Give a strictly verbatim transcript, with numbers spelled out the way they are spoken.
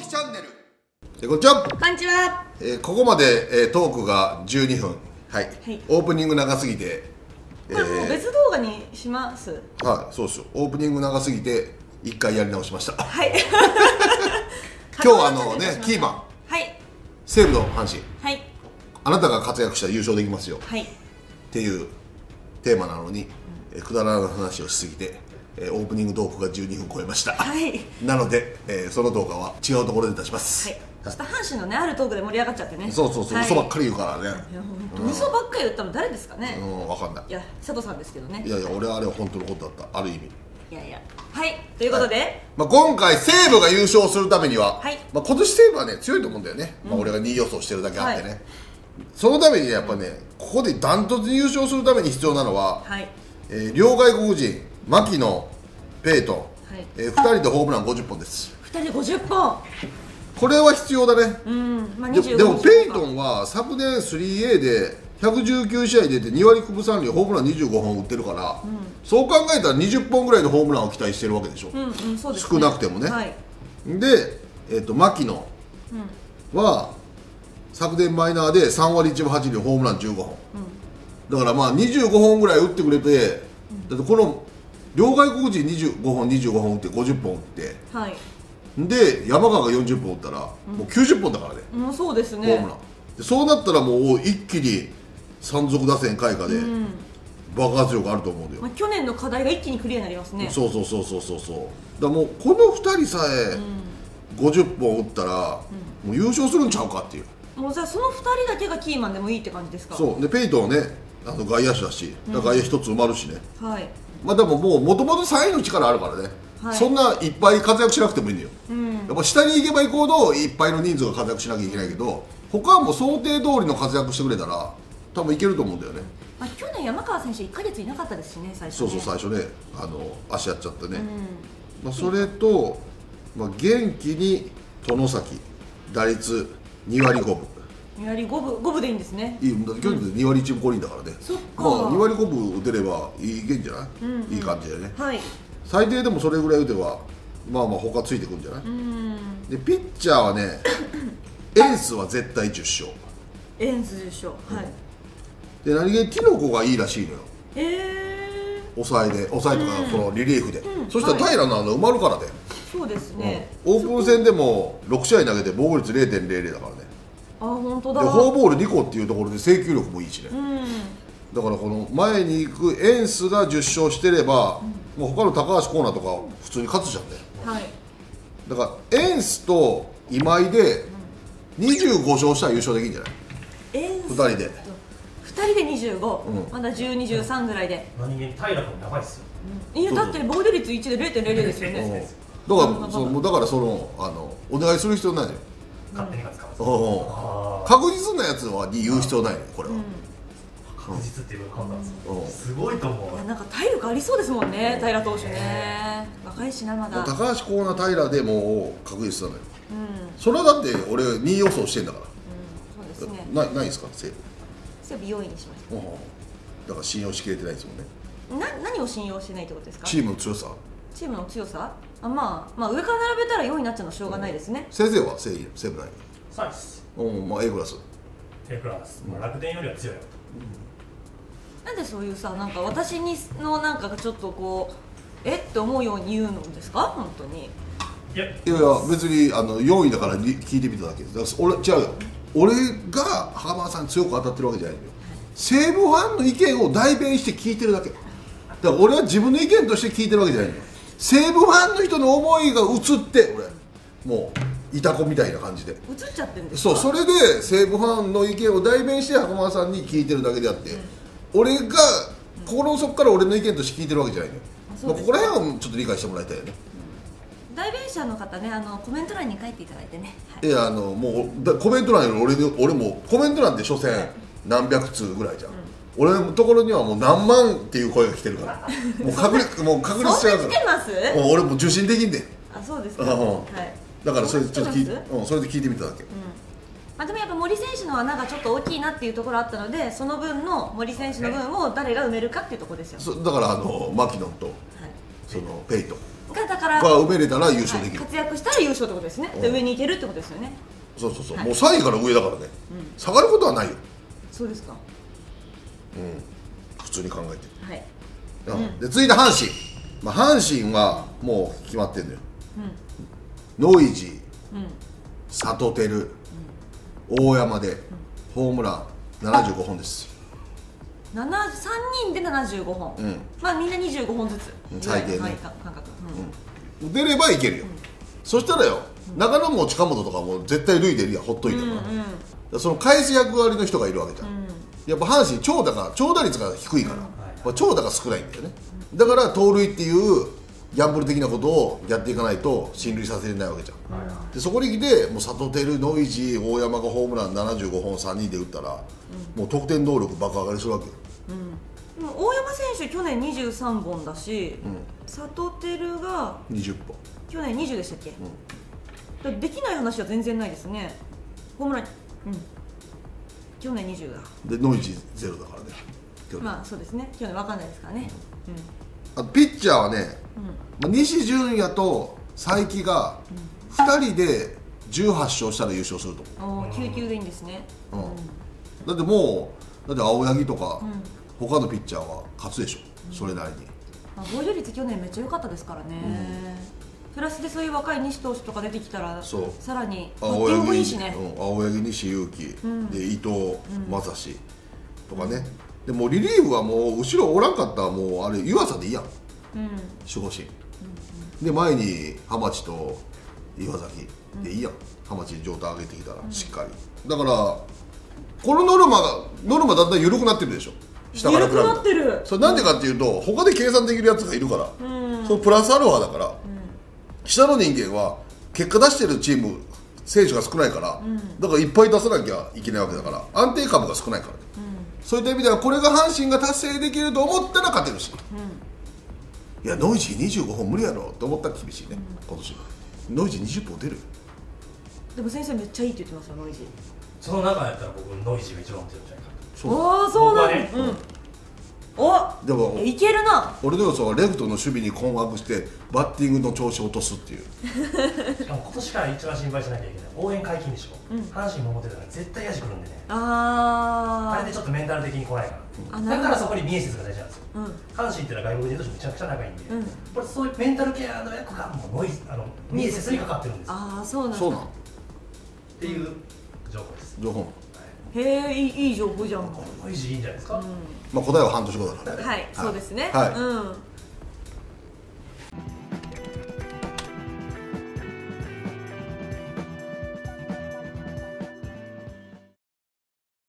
きチャンネル。えこんにちは。 こんにちは。 えー、ここまで、えー、トークがじゅうにふん、はい、はい、オープニング長すぎて、 これもう別動画にします。 はい、そうですよ。オープニング長すぎていっかいやり直しました。 はい今日はあのね、キーマン、 はい、 西武の阪神、 はい、 あなたが活躍したら優勝できますよ、 はい、 っていうテーマなのに、えー、くだらない話をしすぎて、えー、オープニングトークがじゅうにふん超えました、はい、なので、えー、その動画は違うところで出します。はい、 ちょっと阪神のね、あるトークで盛り上がっちゃってね。 そうそうそう、はい、嘘ばっかり言うからね。いや本当嘘ばっかり言ったの誰ですかね。 うん、分かんない。 いや、佐藤さんですけどね。 いやいや、俺はあれは本当のことだった、ある意味。 いやいや、はい、ということで、はい、 まあ、今回西武が優勝するためには、はい、まあ、今年西武はね強いと思うんだよね、うん、まあ、俺がにい予想してるだけあってね、はい、そのためにやっぱね、ここでダントツに優勝するために必要なのは、はい、えー、両外国人、牧野、ペイトン、はい、えー、ふたりでホームランごじゅっぽんです。 ふたりでごじゅっぽん、 これは必要だね。うん、まあ、で, でもペイトンは昨年 スリーエー でひゃくじゅうきゅうしあい出てにわりきゅうぶさんりん、ホームランにじゅうごほん打ってるから、うん、そう考えたらにじゅっぽんぐらいのホームランを期待してるわけでしょ、うんうん、そうですね、少なくてもね、はい、で、えー、と牧野は、うん、昨年マイナーでさんわりいちぶはちりん、ホームランじゅうごほん、うん、だからまあにじゅうごほんぐらい打ってくれて、うん、だってこの両外国人にじゅうごほんにじゅうごほん打ってごじゅっぽん打って、はい、で山川がよんじゅっぽん打ったら、うん、もうきゅうじゅっぽんだからね、うん、そうですね、ホームランで、そうなったらもう一気に山賊打線開花で爆発力あると思うんだよ、 まあ、去年の課題が一気にクリアになりますね。 そうそうそうそうそうそう、だからもうこのふたりさえごじゅっぽん打ったら、うん、もう優勝するんちゃうかっていう。 もうじゃあそのふたりだけがキーマンでもいいって感じですか。 そうで、ペイトンはね、あの外野手だし、だから外野ひとつ埋まるしね、うん、はい、まあでももうもともとさんいの力あるからね、はい、そんないっぱい活躍しなくてもいいんだよ、うん、やっぱ下に行けば行くほどいっぱいの人数が活躍しなきゃいけないけど、他はもう想定通りの活躍してくれたら多分いけると思うんだよね。 まあ、去年山川選手いっかげついなかったですしね、最初ね。そうそう、最初ね、あの足やっちゃってね、うん、まあ、それと、まあ、元気に外崎打率にわりごぶ、 にわりごぶ、ごぶでいいんですね。 いい、だって去年でにわりいちぶこりんだからね、そっか、まあ、にわりごぶ打てればいけんじゃない、うんうん、いい感じでね、はい、最低でもそれぐらい打てばまあまあ他ついてくるんじゃない。うん、でピッチャーはねエンスは絶対じゅっしょう、 エンスじゅっしょう、はい、 で何気にティノコがいいらしいのよ、 えー、 抑えで、抑えとか、うん、そのリリーフで、うん、そしたら平のあの埋まるからで、 そうですね、 うん、オープン戦でもろくしあい投げて防御率 れいてんれいれい だからね、 あ、本当だ、 でフォアボールにこっていうところで制球力もいいしね、うん、だからこの前に行くエンスがじゅっしょうしてれば、うん、もう他の高橋光成とか普通に勝つじゃんね、はい、だからエンスと今井でにじゅうごしょうしたら優勝できるんじゃない。 エンスふたりでふたりでにじゅうご、うん、まだじゅうに、じゅうさんぐらいで、 何気に平君やばいっすよ、 うん、いやだって防御率いちで れいてんれいれい ですよね、 だからそのだからそのあのお願いする必要ないのよ、 勝手に勝つから、 確実なやつはに言う必要ないのよ、これは、うん、 確実っていう判断です、すごいと思う。 いや、なんか体力ありそうですもんね、平投手ね、若いしな、まだ高橋光成、平でもう確実なのよ、うん、それはだって俺にい予想してんだから、うん、そうですね、なないですか、西武。 西武よんいにしました、うん、 だから信用しきれてないですもんね。 な何を信用してないってことですか。 チームの強さ、 チームの強さ、あ、まあ、まあ上から並べたらよんいになっちゃうのはしょうがないですね、 うん、先生は西武ないさんいです、 うん、まあ A クラス A クラス、まあ、楽天よりは強いよ、 うん、なんでそういうさ、なんか私にのなんかちょっとこうえって思うように言うのですか、本当に。 いやいや別にあのよんいだから聞いてみただけです。俺違うよ、俺が袴田さんに強く当たってるわけじゃないんだよ、西武ファンの意見を代弁して聞いてるだけだから、俺は自分の意見として聞いてるわけじゃないんだよ。西武ファンの人の思いが移って俺もういた子みたいな感じで移っちゃってるんですか。 そう、それで西武ファンの意見を代弁して袴田さんに聞いてるだけであって、うん、俺が心の底から俺の意見として聞いてるわけじゃないんだよ、うん、まあここら辺はちょっと理解してもらいたいよね。 代弁者の方ね、あのコメント欄に書いていただいてね、はい、 いや、あのもうだコメント欄より俺俺もコメント欄って所詮何百通ぐらいじゃん、うん、俺のところにはもう何万っていう声が来てるからもう確率もう確率しちゃうから、 そんな来てます？ もう俺も受信できんで。 あ、そうですか、うん、はい、 だからそれちょっと聞いて、うん、それで聞いてみただけ、うん、 まあ、でもやっぱ森選手の穴がちょっと大きいなっていうところあったので、その分の森選手の分を誰が埋めるかっていうところですよ。 そだからあの牧野と、はい、そのペイトがだかからが埋めれたら優勝できる、 はい、活躍したら優勝ってことですね、で上に行けるってことですよね。 そうそうそう、 はい、 もうさんいから上だからね、うん、下がることはないよ。 そうですか。 うん、普通に考えて、 はい、 うん、で続いて阪神、まあ、阪神はもう決まってんのよ、うん、ノイジー、うん、サトテル、うん、大山で、うん、ホームランななじゅうごほんです。 さんにんでななじゅうごほん、うん、まあみんなにじゅうごほんずつ最低ね、 感覚、 うん、出ればいけるよ、うん、そしたらよ、うん、中野も近本とかも絶対塁出るやん、ほっといても、うんうん、その返す役割の人がいるわけじゃん、うん、やっぱ阪神長打が長打率が低いから、うん、まあ、長打が少ないんだよね、うん、だから盗塁っていうギャンブル的なことをやっていかないと進塁させれないわけじゃん、うん、でそこに来てもうサトテル、ノイジー、大山がホームランななじゅうごほんさんにんで打ったら、うん、もう得点能力爆上がりするわけよ。 うん、でも大山選手去年にじゅうさんぼんだし、うん、サトテルがにじゅっぽん、 去年にじゅうでしたっけ、うん、だできない話は全然ないですね。ホームラン、うん、去年にじゅうだでノイジーゼロだからね。 まあそうですね、去年分かんないですからね、 うん、あピッチャーはね、うん、西純也と才木がふたりでじゅうはち勝したら優勝すると思う。 おきゅう球でいいんですね、うんうん、 だってもうだって青柳とか、うん、他のピッチャーは勝つでしょ、うん、それなりに。 防御率去年めっちゃ良かったですからね、うん、プラスでそういう若い西投手とか出てきたらさらにバッティングもいいしね、 うん、青柳、西勇輝、うん、で伊藤将司とかね、うん、でもリリーフはもう後ろおらんかったらもうあれ湯浅でいいやん、うん、守護神、うん、で前に浜地と岩崎でいいやん、うん、浜地状態上げてきたらしっかり、うん、だからこのノルマがノルマだんだん緩くなってるでしょ、下から比べ緩くなってる。 それなんでかっていうと、うん、他で計算できるやつがいるから、うん、そのプラスアルファだから、うん、下の人間は結果出してるチーム選手が少ないから、うん、だからいっぱい出さなきゃいけないわけだから、安定株が少ないから、ね、うん、そういった意味ではこれが阪神が達成できると思ったら勝てるし、うん、いやノイジーにじゅうごほん無理やろと思ったら厳しいね、うん、今年ノイジーにじゅっぽん出る。 でも先生めっちゃいいって言ってましたノイジー。 その中やったら僕ノイジーが一番打てるんじゃないかと。 おおそうなんです、ね、うん、おでもいけるな。 俺の予想はレフトの守備に困惑してバッティングの調子を落とすっていうしかも今年から一番心配しなきゃいけない応援解禁でしょ、うん、阪神も思ってたら絶対ヤジ来るんでね、 ああれでちょっとメンタル的に来ないから、うん、だからそこにミエセスが大事なんですよ、うん、阪神っていうのは外国人としてめちゃくちゃ仲いいんで、うん、これそういうメンタルケアの役がもうノイあのミエセスにかかってるんですよ。 ああそうなんだ。 そうなんっていう情報です。 情報、はい、 へえいい情報じゃん。 ノイジーいいんじゃないですか、うん、 まあ答えは半年後だからね。 はい、はい、そうですね、 はい、 うん